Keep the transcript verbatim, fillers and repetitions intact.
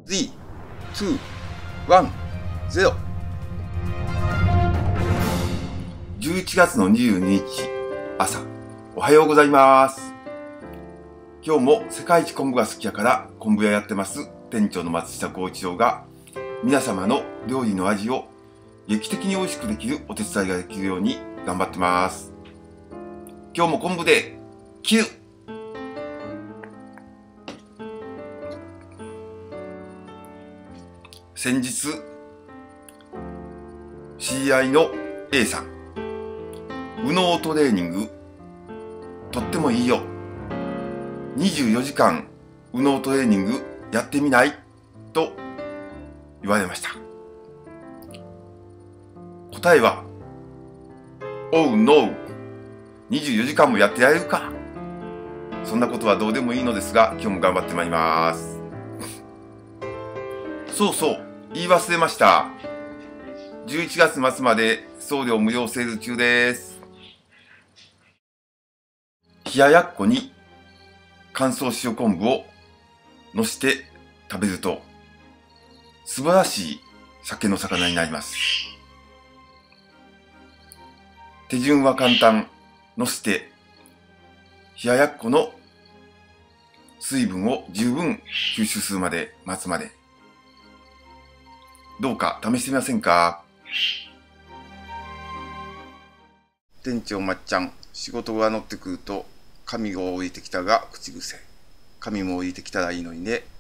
スリー、ツー、ワン、ゼロ。じゅういちがつのにじゅうににち朝、おはようございます。今日も世界一昆布が好きやから昆布屋やってます店長の松下幸一郎が皆様の料理の味を劇的に美味しくできるお手伝いができるように頑張ってます。今日も昆布で切る。先日知り合いの A さん、右脳トレーニングとってもいいよ、にじゅうよじかん右脳トレーニングやってみないと言われました。答えはOh no、 にじゅうよじかんもやってやれるか。そんなことはどうでもいいのですが、今日も頑張ってまいります。そうそう、言い忘れました。じゅういちがつ末まで送料無料セール中です。冷ややっこに乾燥塩昆布をのせて食べると素晴らしい酒の魚になります。手順は簡単。のせて冷ややっこの水分を十分吸収するまで待つまで。どうか試してみませんか？店長まっちゃん、仕事が乗ってくると髪が降りてきたが口癖。髪も降りてきたらいいのにね。